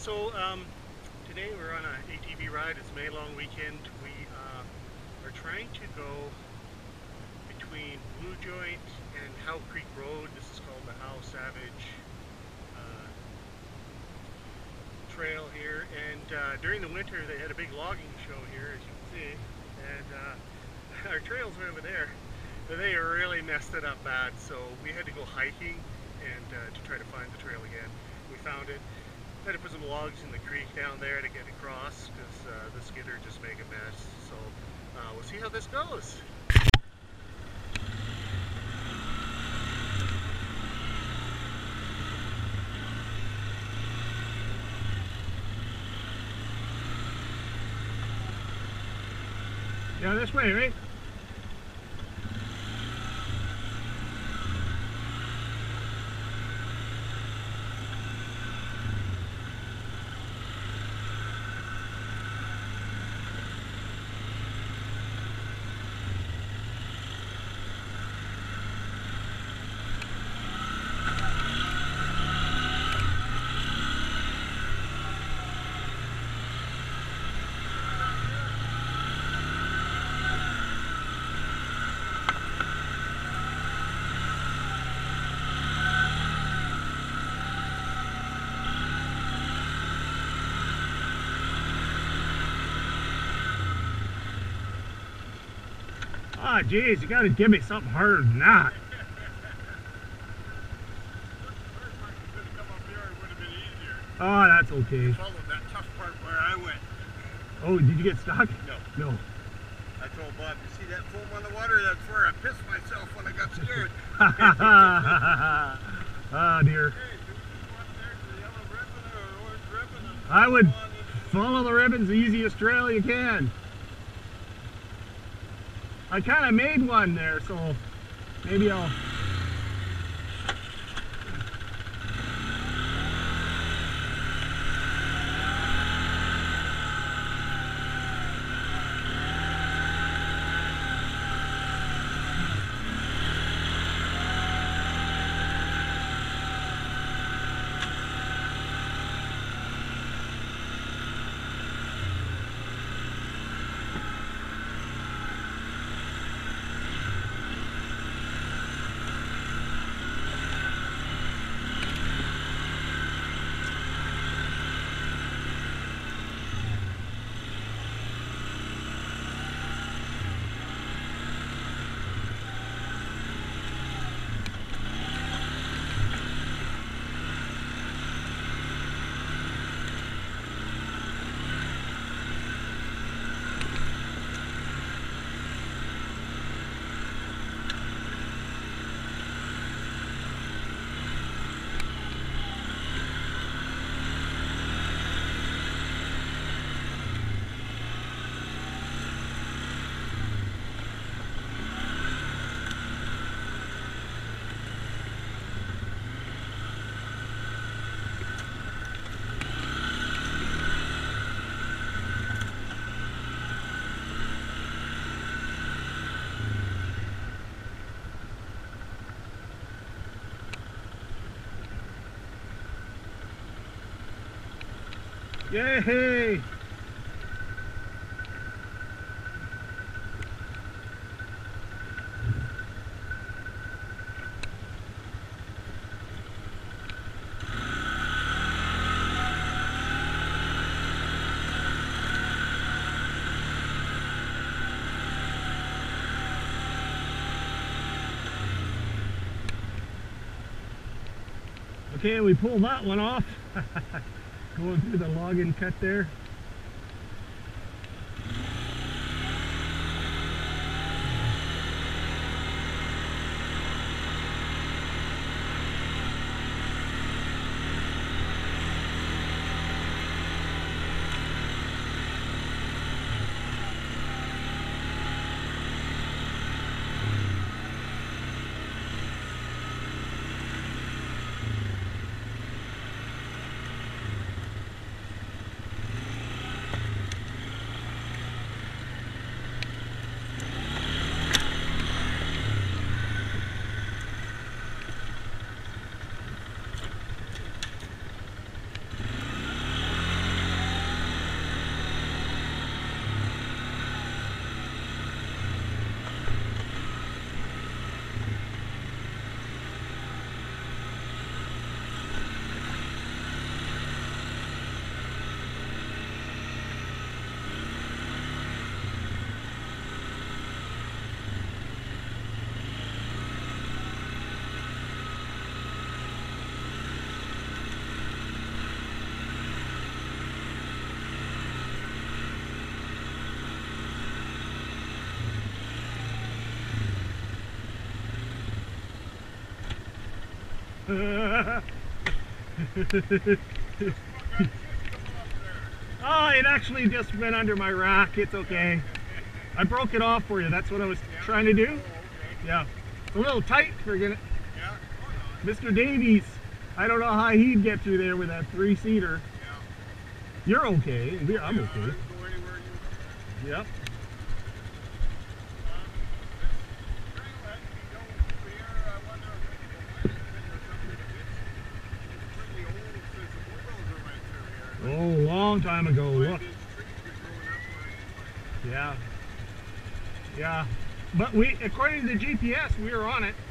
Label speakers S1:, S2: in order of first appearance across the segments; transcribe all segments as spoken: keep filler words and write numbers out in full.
S1: So um, today we're on an A T V ride. It's May long weekend. We uh, are trying to go between Bluejoint and Howe Creek Road. This is called the Howe Savage uh, Trail here. And uh, during the winter they had a big logging show here, as you can see. And uh, our trails are over there. They really messed it up bad, so we had to go hiking and uh, to try to find the trail again. We found it. Had to put some logs in the creek down there to get across because uh, the skidder just make a mess. So uh, we'll see how this goes. Yeah, this way, right? Ah, oh, geez, you gotta give me something harder than that. Oh, that's okay.
S2: Followed that tough part where I went.
S1: Oh, did you get stuck?
S2: No.
S1: No.
S2: I told Bob, you see that foam on the water? That's where I pissed myself when I got scared.
S1: Ah, dear.
S2: Hey, do we just walk there to the yellow ribbon or orange ribbon and
S1: I would
S2: on into
S1: follow the ribbons the easiest trail you can. I kind of made one there, so maybe I'll... Yay! Okay, we pull that one off. Going through the login cut there. Oh, it actually just went under my rack. It's okay. I broke it off for you. That's what I was trying to do. Yeah. It's a little tight for gonna. Mister Davies, I don't know how he'd get through there with that three-seater. You're okay. I'm okay. Yep. Oh, long time ago. Look. Yeah. Yeah. But we, according to the G P S, we were on it.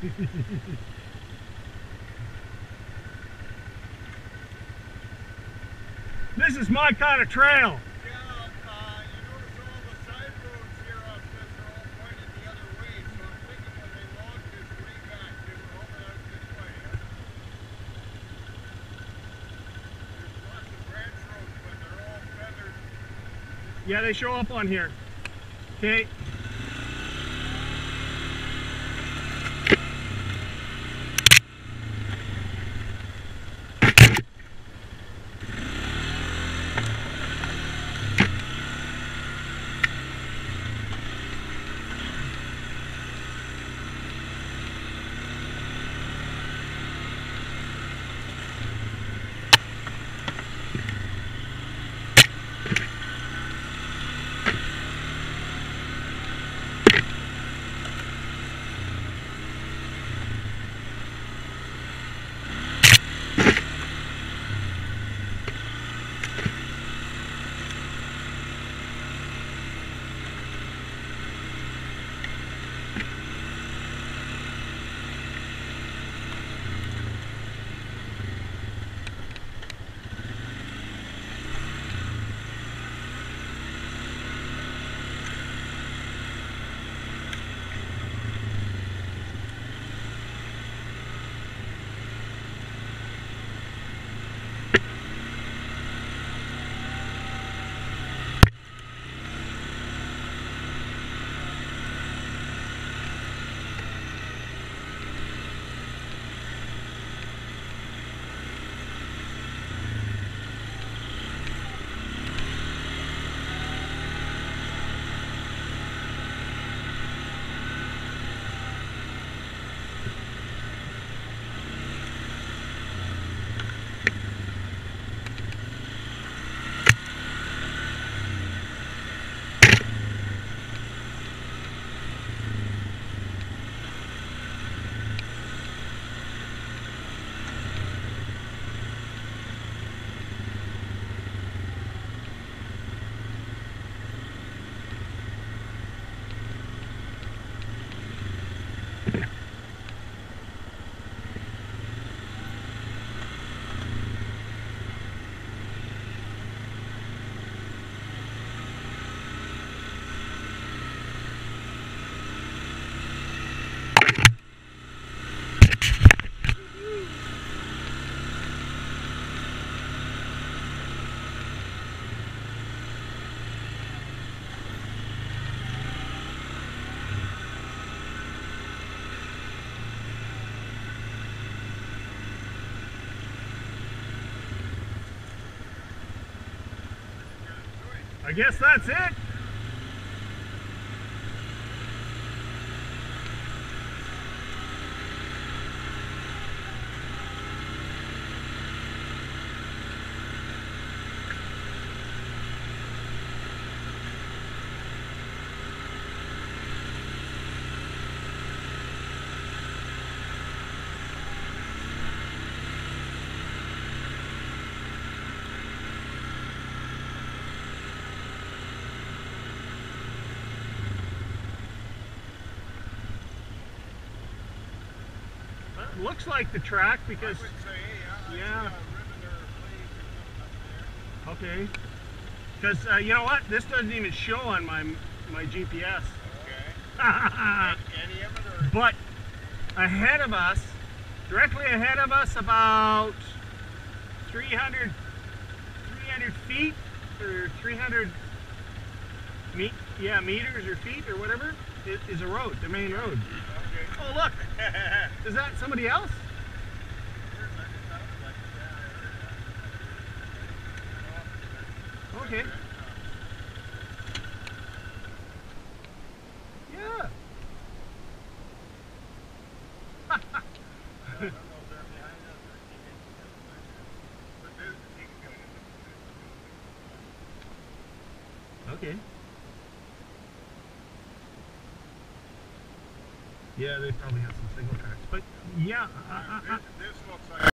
S1: This is my kind of trail.
S2: Yeah, uh, you notice all the side roads here off this are all pointed the other way, so I'm thinking when they logged this way back, they were hauling out this way. Huh? There's lots of branch roads, but they're all feathered.
S1: Yeah, they show up on here. Okay. I guess that's it. Looks like the track because
S2: I would say, yeah,
S1: yeah.
S2: I see a ribbon or a blade or something up there.
S1: Okay, because uh, you know what, this doesn't even show on my my G P S.
S2: Okay. Any of it or?
S1: But ahead of us, directly ahead of us, about three hundred feet or three hundred me yeah meters or feet or whatever is, is a road, the main road.
S2: Okay.
S1: Oh look, is that somebody else? Okay. Yeah. Okay. Yeah, they probably have some single tracks, but yeah. I, I, I,
S2: this looks like